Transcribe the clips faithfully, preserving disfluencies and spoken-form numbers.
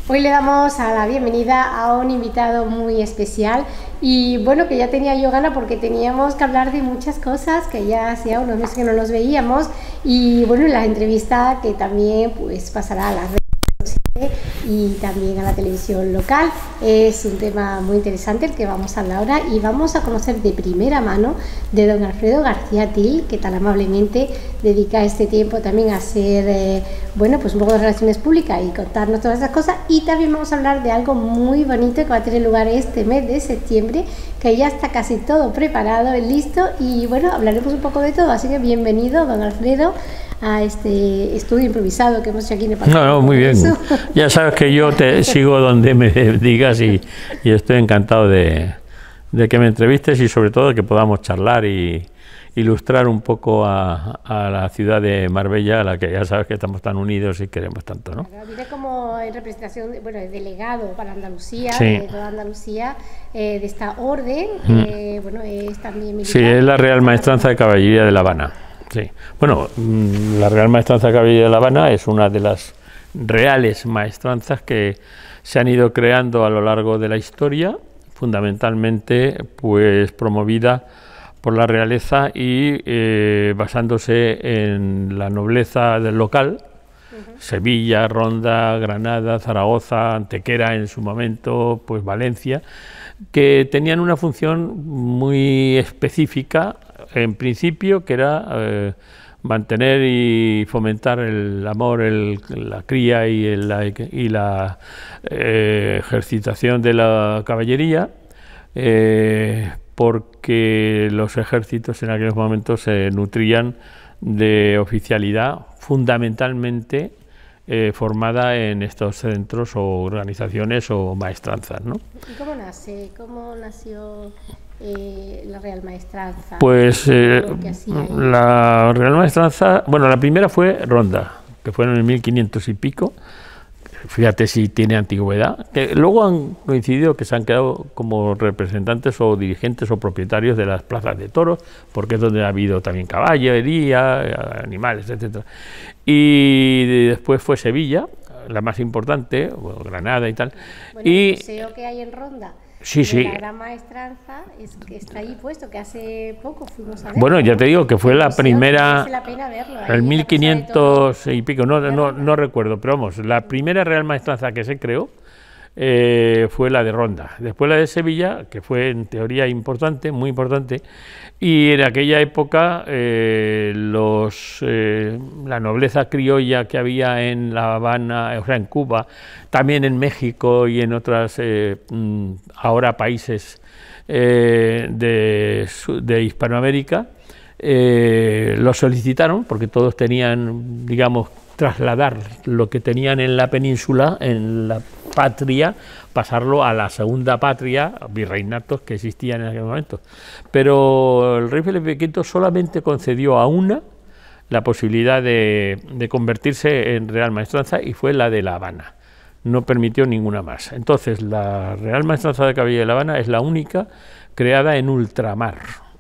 Hoy le damos a la bienvenida a un invitado muy especial y bueno, que ya tenía yo ganas porque teníamos que hablar de muchas cosas, que ya hacía unos meses que no nos veíamos y bueno, la entrevista que también pues pasará a las redes sociales y también a la televisión local. Es un tema muy interesante el que vamos a hablar ahora y vamos a conocer de primera mano de don Alfredo García Til, que tan amablemente dedica este tiempo también a hacer eh, bueno, pues un poco de relaciones públicas y contarnos todas esas cosas. Y también vamos a hablar de algo muy bonito que va a tener lugar este mes de septiembre, que ya está casi todo preparado, listo, y bueno, hablaremos un poco de todo. Así que bienvenido, don Alfredo, a este estudio improvisado que hemos hecho aquí en el Parque. No, no, muy bien. Ya sabes que yo te sigo donde me digas y, y estoy encantado de, de que me entrevistes y sobre todo de que podamos charlar y ilustrar un poco a, a la ciudad de Marbella, a la que ya sabes que estamos tan unidos y queremos tanto, ¿no? Viene como en representación, bueno, el delegado para Andalucía, sí. de toda Andalucía, eh, de esta orden, mm. eh, bueno, es también militar. Sí, es la Real Maestranza de Caballería de La Habana. Sí. Bueno, la Real Maestranza de Caballería de La Habana es una de las reales maestranzas que se han ido creando a lo largo de la historia, fundamentalmente pues promovida por la realeza y eh, basándose en la nobleza del local, uh-huh. Sevilla, Ronda, Granada, Zaragoza, Antequera en su momento, pues Valencia, que tenían una función muy específica, en principio, que era eh, mantener y fomentar el amor, el, la cría y, el, la, y la eh, ejercitación de la caballería, eh, porque los ejércitos en aquellos momentos se nutrían de oficialidad fundamentalmente eh, formada en estos centros o organizaciones o maestranzas, ¿no? ¿Y cómo nace? ¿Cómo nació eh, la Real Maestranza? Pues eh, la Real Maestranza, bueno, la primera fue Ronda, que fue en el mil quinientos y pico. Fíjate si tiene antigüedad, que luego han coincidido que se han quedado como representantes o dirigentes o propietarios de las plazas de toros, porque es donde ha habido también caballería, animales, etcétera. Y después fue Sevilla, la más importante, bueno, Granada y tal. Bueno, y el museo que hay en Ronda. Sí, sí. La Gran Maestranza es que está ahí puesto, que hace poco fuimos a ver. Bueno, ya te digo que fue la primera, la pena verlo, el mil quinientos y pico, no, no, no recuerdo, pero vamos, la primera Real Maestranza que se creó eh, fue la de Ronda. Después la de Sevilla, que fue en teoría importante, muy importante, y en aquella época eh, los, eh, la nobleza criolla que había en La Habana, o sea, en Cuba, también en México y en otras eh, ahora países eh, de, de Hispanoamérica, eh, lo solicitaron porque todos tenían, digamos, trasladar lo que tenían en la península, en la patria, pasarlo a la segunda patria, virreinatos que existían en aquel momento. Pero el rey Felipe quinto solamente concedió a una la posibilidad de, de convertirse en Real Maestranza y fue la de La Habana. No permitió ninguna más. Entonces, la Real Maestranza de Caballería de La Habana es la única creada en ultramar,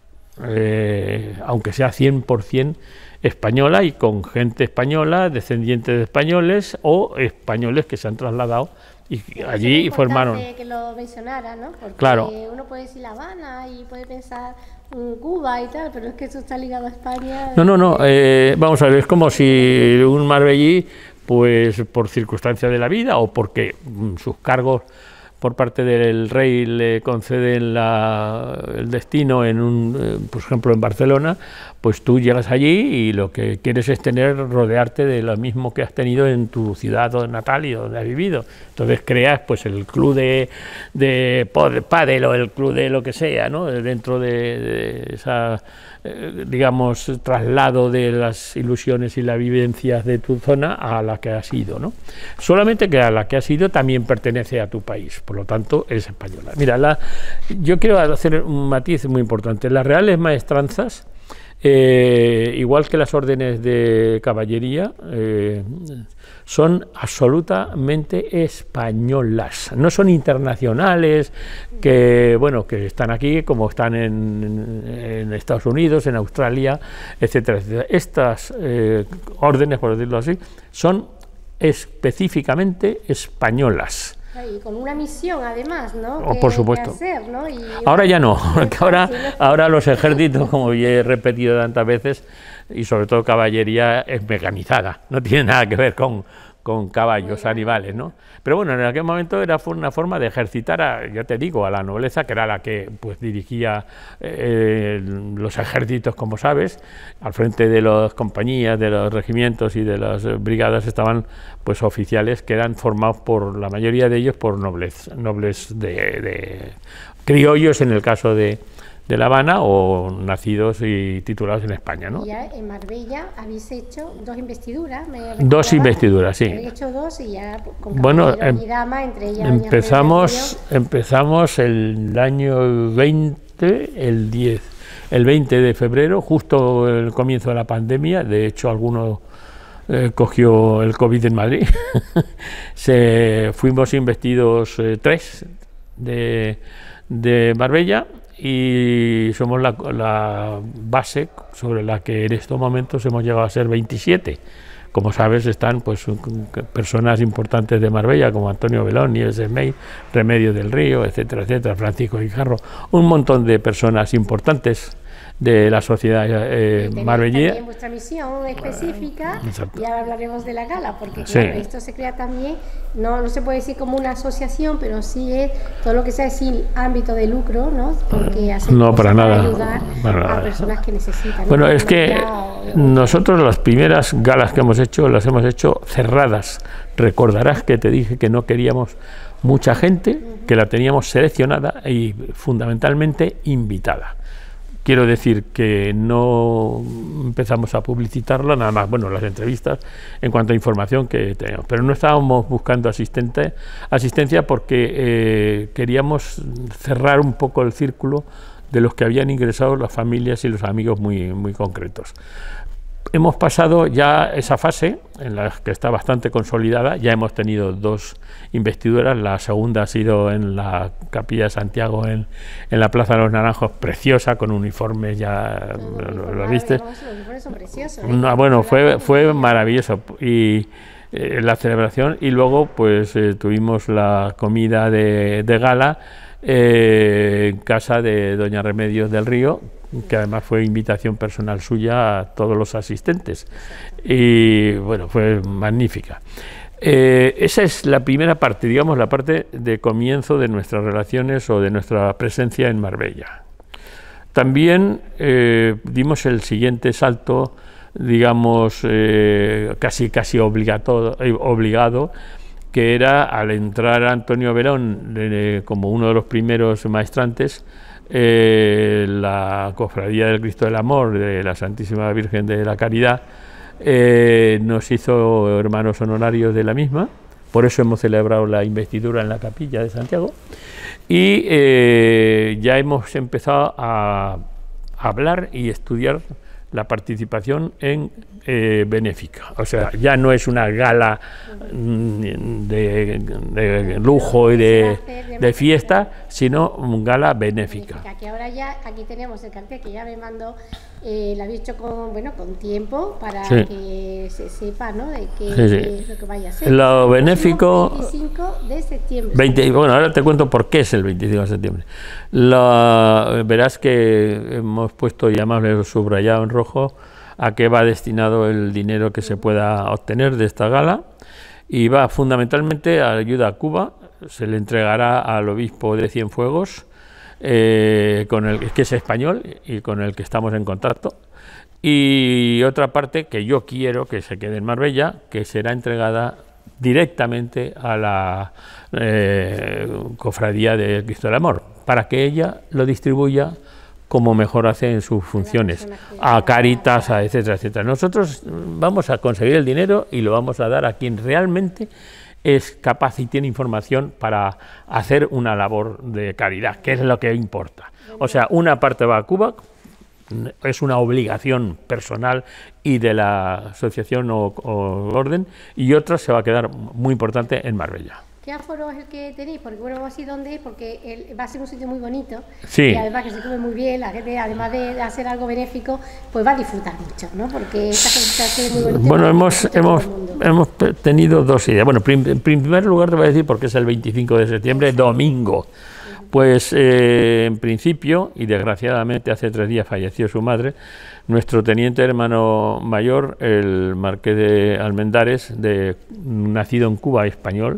eh, aunque sea cien por cien española y con gente española, descendientes de españoles o españoles que se han trasladado y allí formaron. Que lo mencionara, ¿no? Porque claro. Uno puede decir La Habana y puede pensar um, Cuba y tal, pero es que eso está ligado a España. No, no, no. Eh, vamos a ver, es como si un marbellí, pues por circunstancia de la vida o porque mm, sus cargos por parte del rey le conceden la, el destino en un, eh, por ejemplo en Barcelona, pues tú llegas allí y lo que quieres es tener, rodearte de lo mismo que has tenido en tu ciudad natal y donde has vivido. Entonces creas pues el club de, de pádel o el club de lo que sea, ¿no? Dentro de, de esa, eh, digamos, traslado de las ilusiones y las vivencias de tu zona a la que has ido, ¿no? Solamente que a la que has ido también pertenece a tu país, por lo tanto es española. Mira, la, yo quiero hacer un matiz muy importante. Las reales maestranzas, Eh, igual que las órdenes de caballería, eh, son absolutamente españolas, no son internacionales que, bueno, que están aquí como están en, en Estados Unidos, en Australia, etcétera, etcétera. Estas eh, órdenes, por decirlo así, son específicamente españolas. Y con una misión, además, ¿no? Oh, que, por supuesto. que hacer, ¿no? Y, ahora ya no, que ahora, ahora los ejércitos, como ya he repetido tantas veces, y sobre todo caballería, es mecanizada, no tiene nada que ver con, con caballos, animales, ¿no? Pero bueno, en aquel momento era una forma de ejercitar, a, ya te digo, a la nobleza, que era la que pues dirigía eh, los ejércitos, como sabes. Al frente de las compañías, de los regimientos y de las brigadas estaban pues oficiales que eran formados por, la mayoría de ellos, por nobles, nobles de, de criollos en el caso de de La Habana, o nacidos y titulados en España, ¿no? Y ya en Marbella habéis hecho dos investiduras, me dos investiduras, sí. Habéis hecho dos y ya con bueno, em, y dama, entre ellas empezamos, empezamos el año veinte, el diez, el veinte de febrero, justo el comienzo de la pandemia. De hecho, alguno eh, cogió el COVID en Madrid. Se, fuimos investidos eh, tres de, de Marbella, y somos la, la base sobre la que en estos momentos hemos llegado a ser veintisiete. Como sabes, están pues personas importantes de Marbella, como Antonio Belón, Nieves de May, Remedios del Río, etcétera, etcétera, Francisco Guijarro, un montón de personas importantes de la sociedad eh, marbellí. También vuestra misión específica, exacto. Y ahora hablaremos de la gala, porque sí. Claro, esto se crea también, no, no se puede decir como una asociación, pero sí es todo lo que sea sin ámbito de lucro, ¿no? Porque hace no, para nada, para ayudar para a nada. personas que necesitan. Bueno, ¿no? es que o, nosotros las primeras galas que hemos hecho, las hemos hecho cerradas. Recordarás que te dije que no queríamos mucha gente, uh-huh. que la teníamos seleccionada y fundamentalmente invitada. Quiero decir que no empezamos a publicitarla, nada más, bueno, las entrevistas en cuanto a información que teníamos, pero no estábamos buscando asistente, asistencia porque eh, queríamos cerrar un poco el círculo de los que habían ingresado, las familias y los amigos muy, muy concretos. Hemos pasado ya esa fase en la que está bastante consolidada, ya hemos tenido dos investiduras, la segunda ha sido en la Capilla de Santiago, en, en la Plaza de los Naranjos, preciosa, con uniformes, ya no, lo, lo viste. Los uniformes son preciosos, ¿eh? No, bueno, fue, fue maravilloso, y eh, la celebración, y luego pues eh, tuvimos la comida de, de gala eh, en casa de doña Remedios del Río, que además fue invitación personal suya a todos los asistentes, y bueno, fue magnífica. Eh, esa es la primera parte, digamos, la parte de comienzo de nuestras relaciones o de nuestra presencia en Marbella. También eh, dimos el siguiente salto, digamos, eh, casi, casi obligato, eh, obligado, que era al entrar Antonio Verón eh, como uno de los primeros maestrantes, Eh, la Cofradía del Cristo del Amor de la Santísima Virgen de la Caridad eh, nos hizo hermanos honorarios de la misma, por eso hemos celebrado la investidura en la Capilla de Santiago, y eh, ya hemos empezado a hablar y estudiar la participación en eh, benéfica, o sea, ya no es una gala de, de lujo y de, de fiesta, sino una gala benéfica. Que ahora ya aquí tenemos el cartel que ya me mandó, eh, lo habéis hecho con, bueno, con tiempo para sí. que se sepa, ¿no? De qué, sí, sí. qué es lo que vaya a ser. Lo benéfico. veinticinco de septiembre. veinte, bueno, ahora te cuento por qué es el veinticinco de septiembre. La, verás que hemos puesto, y además lo he subrayado en rojo, a qué va destinado el dinero que se pueda obtener de esta gala, y va fundamentalmente a ayuda a Cuba. Se le entregará al obispo de Cienfuegos, eh, con el que es español y con el que estamos en contacto, y otra parte que yo quiero que se quede en Marbella, que será entregada directamente a la eh, Cofradía de Cristo del Amor, para que ella lo distribuya como mejor hace en sus funciones, a Cáritas, a etcétera, etcétera. Nosotros vamos a conseguir el dinero y lo vamos a dar a quien realmente es capaz y tiene información para hacer una labor de caridad, que es lo que importa. O sea, una parte va a Cuba, es una obligación personal y de la asociación o, o orden, y otra se va a quedar muy importante en Marbella. ¿Qué aforo es el que tenéis? Porque bueno, vamos a ir dónde es, porque el, va a ser un sitio muy bonito. Sí. Y además que se come muy bien, la gente, además de hacer algo benéfico, pues va a disfrutar mucho, ¿no? Porque esta gente se hace muy bonita. Bueno, hemos, hemos, hemos tenido dos ideas. Bueno, prim, en primer lugar te voy a decir porque es el veinticinco de septiembre, domingo. Pues eh, en principio, y desgraciadamente hace tres días falleció su madre, nuestro teniente hermano mayor, el marqués de Almendares, de, nacido en Cuba, español,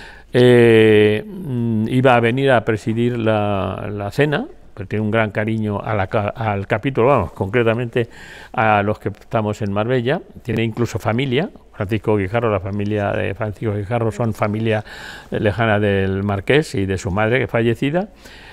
eh, iba a venir a presidir la, la cena, porque tiene un gran cariño a la, al capítulo, vamos, concretamente a los que estamos en Marbella, tiene incluso familia. Francisco Guijarro, la familia de Francisco Guijarro son familia lejana del marqués y de su madre, que es fallecida,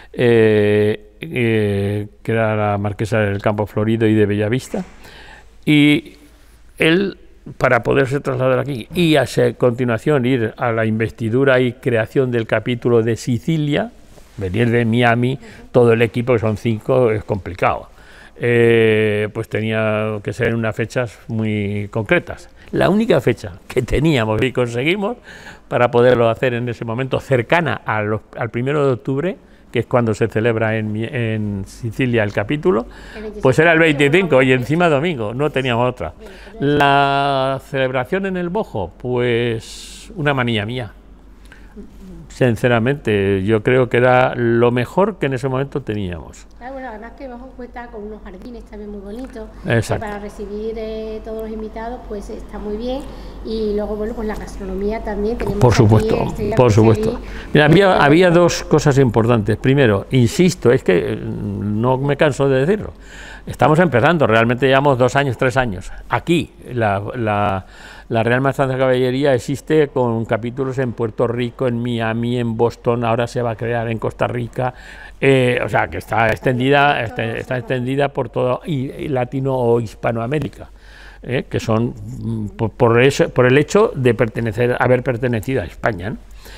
eh, eh, que era la marquesa del Campo Florido y de Bellavista, y él, para poderse trasladar aquí y a continuación ir a la investidura y creación del capítulo de Sicilia, venir de Miami, todo el equipo, que son cinco, es complicado. Eh, pues tenía que ser en unas fechas muy concretas. La única fecha que teníamos y conseguimos para poderlo hacer en ese momento, cercana a los, al primero de octubre, que es cuando se celebra en, en Sicilia el capítulo, pues era el veinticinco y encima domingo, no teníamos otra. La celebración en el Bojo, pues una manía mía. Sinceramente, yo creo que era lo mejor que en ese momento teníamos. Ah, bueno, además que Bojo cuenta con unos jardines también muy bonitos. Exacto. Para recibir eh, todos los invitados, pues está muy bien. Y luego, bueno, pues la gastronomía también. Tenemos por supuesto, aquí, por supuesto. Mira, había, había dos cosas importantes. Primero, insisto, es que no me canso de decirlo. Estamos empezando, realmente llevamos dos años, tres años. Aquí, la... la La Real Maestranza de Caballería existe con capítulos en Puerto Rico, en Miami, en Boston, ahora se va a crear en Costa Rica, eh, o sea que está extendida, está, está extendida por todo y, y Latino o Hispanoamérica, eh, que son por, por, eso, por el hecho de pertenecer, haber pertenecido a España, ¿no?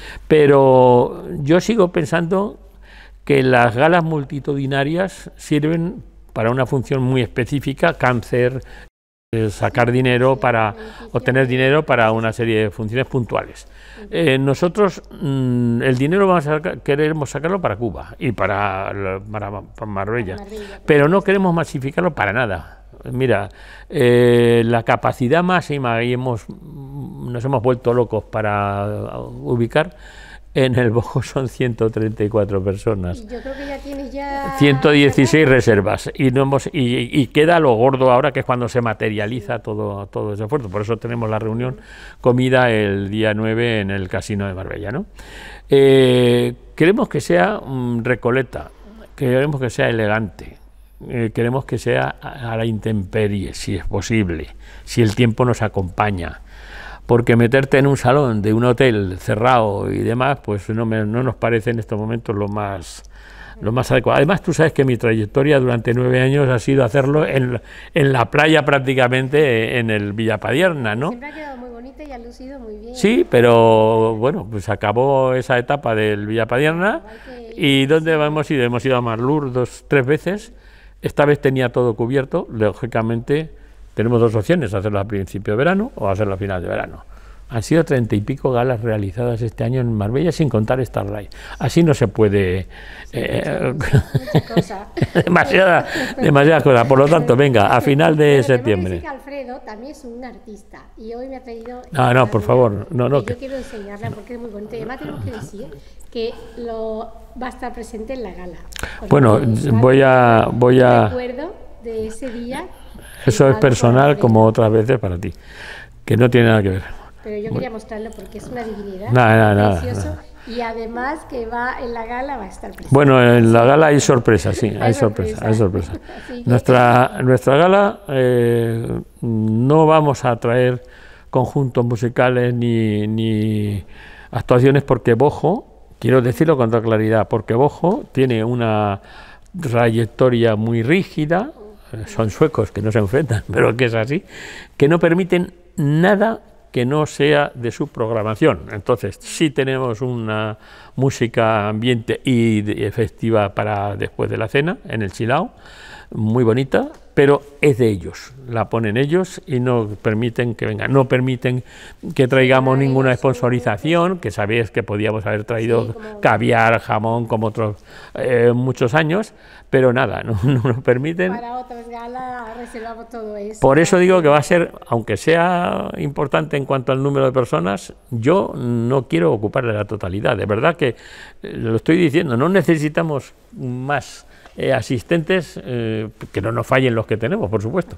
Pero yo sigo pensando que las galas multitudinarias sirven para una función muy específica, cáncer, sacar dinero para obtener dinero para una serie de funciones puntuales. Eh, nosotros mmm, el dinero vamos a sacar, queremos sacarlo para Cuba y para, para, para Marbella, pero no queremos masificarlo para nada. Mira, eh, la capacidad máxima y hemos, nos hemos vuelto locos para ubicar. En el Bojo son ciento treinta y cuatro personas. Yo creo que ya tienes ya... ciento dieciséis reservas y, no hemos, y, y queda lo gordo ahora, que es cuando se materializa todo, todo ese esfuerzo. Por eso tenemos la reunión comida el día nueve en el Casino de Marbella, ¿no? Eh, queremos que sea um, Recoleta, queremos que sea elegante, eh, queremos que sea a, a la intemperie, si es posible, si el tiempo nos acompaña. Porque meterte en un salón de un hotel cerrado y demás, pues no, me, no nos parece en estos momentos lo más, lo más adecuado. Además, tú sabes que mi trayectoria durante nueve años ha sido hacerlo en, en la playa prácticamente, en el Villapadierna, ¿no? Siempre ha quedado muy bonita y ha lucido muy bien. Sí, pero bueno, pues acabó esa etapa del Villapadierna. ¿Y dónde hemos ido? Hemos ido a Marlur dos, tres veces. Esta vez tenía todo cubierto, lógicamente. Tenemos dos opciones, hacerlo a principio de verano o hacerlo a final de verano. Han sido treinta y pico galas realizadas este año en Marbella, sin contar Starlight. Así no se puede... Sí, eh, mucha, mucha cosa. demasiada, demasiadas cosas. Por lo tanto, venga, a final de Pero septiembre. Que Alfredo también es un artista y hoy me ha traído... No, no, por favor. No, no, que yo quiero enseñarla porque es muy bonita. Y además tenemos que decir que lo va a estar presente en la gala. Bueno, voy a... Voy a... recuerdo de ese día... Eso es personal como otras veces para ti, que no tiene nada que ver. Pero yo quería mostrarlo porque es una divinidad, nada, nada, precioso, nada. Y además que va en la gala va a estar presente. Bueno, en la gala hay sorpresa, sí, hay sorpresa, hay sorpresa. Nuestra, nuestra gala eh, no vamos a traer conjuntos musicales ni, ni actuaciones porque Bojo, quiero decirlo con toda claridad, porque Bojo tiene una trayectoria muy rígida. Son suecos que no se enfrentan, pero que es así, que no permiten nada que no sea de su programación. Entonces, sí tenemos una música ambiente y festiva para después de la cena, en el Chilao, muy bonita, pero es de ellos, la ponen ellos y no permiten que vengan, no permiten que traigamos ninguna sponsorización, que sabéis que podíamos haber traído sí, como... caviar, jamón, como otros eh, muchos años, pero nada, no, no nos permiten. Para otras galas reservamos todo eso. Por eso digo que va a ser, aunque sea importante en cuanto al número de personas, yo no quiero ocuparle la totalidad, de verdad que eh, lo estoy diciendo, no necesitamos más Eh, asistentes, eh, que no nos fallen los que tenemos, por supuesto,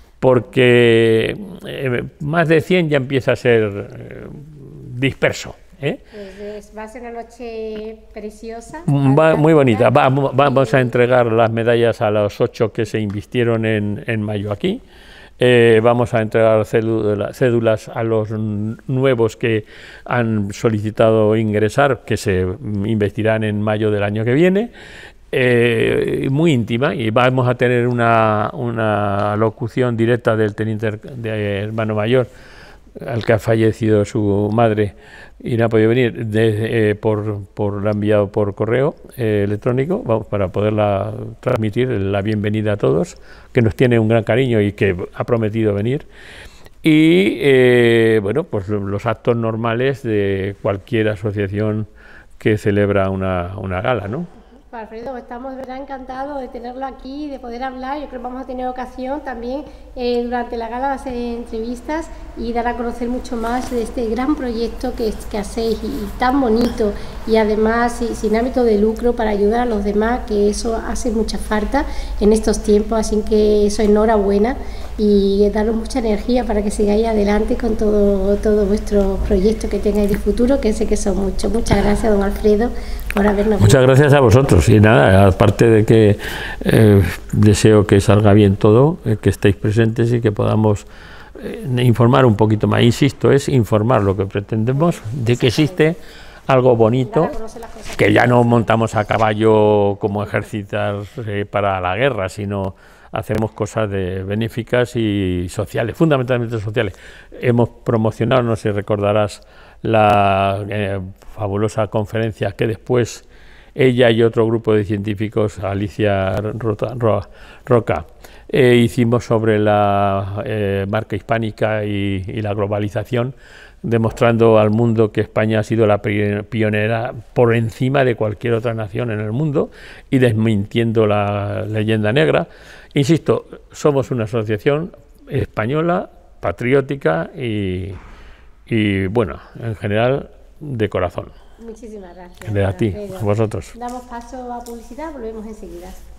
porque eh, más de cien ya empieza a ser eh, disperso. ¿eh? Pues va a ser una noche preciosa. Va, muy bonita. Va, va, vamos a entregar las medallas a los ocho que se invistieron en, en mayo aquí. Eh, vamos a entregar cédula, cédulas a los nuevos que han solicitado ingresar, que se investirán en mayo del año que viene. Eh, muy íntima, y vamos a tener una, una locución directa del teniente de hermano mayor, al que ha fallecido su madre y no ha podido venir, de, eh, por, por la ha enviado por correo eh, electrónico, vamos, para poderla transmitir la bienvenida a todos, que nos tiene un gran cariño y que ha prometido venir. Y eh, bueno, pues los actos normales de cualquier asociación que celebra una, una gala, ¿no? Alfredo, estamos de verdad encantados de tenerlo aquí, de poder hablar. Yo creo que vamos a tener ocasión también eh, durante la gala de hacer entrevistas y dar a conocer mucho más de este gran proyecto que, que hacéis y, y tan bonito, y además y, sin ámbito de lucro, para ayudar a los demás, que eso hace mucha falta en estos tiempos, así que eso, enhorabuena, y daros mucha energía para que sigáis adelante con todo, todo vuestro proyecto que tengáis de futuro, que sé que son muchos. Muchas gracias, don Alfredo, por habernos Muchas visto. Gracias a vosotros. Y nada, aparte de que eh, deseo que salga bien todo, eh, que estéis presentes y que podamos eh, informar un poquito más. Insisto, es informar lo que pretendemos, de que existe algo bonito, que ya no montamos a caballo como ejércitos eh, para la guerra, sino hacemos cosas de benéficas y sociales, fundamentalmente sociales. Hemos promocionado, no sé si recordarás, la eh, fabulosa conferencia que después ella y otro grupo de científicos, Alicia Rota, Ro, Roca, eh, hicimos sobre la eh, marca hispánica y, y la globalización, demostrando al mundo que España ha sido la pionera por encima de cualquier otra nación en el mundo y desmintiendo la leyenda negra. Insisto, somos una asociación española, patriótica y, y bueno, en general, de corazón. Muchísimas gracias. De a ti, a vosotros. Damos paso a publicidad, volvemos enseguida.